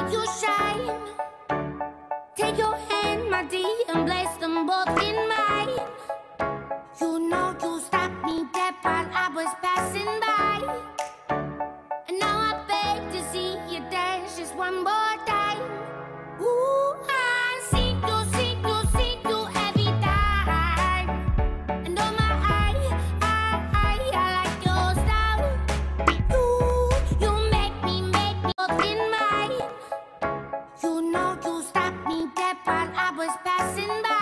you shine. Take your hand, my dear, and place them both in mine. You know you stopped me dead while I was passing by. And now I beg to see you dance just one more time. Ooh, I see you every time. And oh my, I like your style. You make me both in mine. You know you stopped me dead while I was passing by.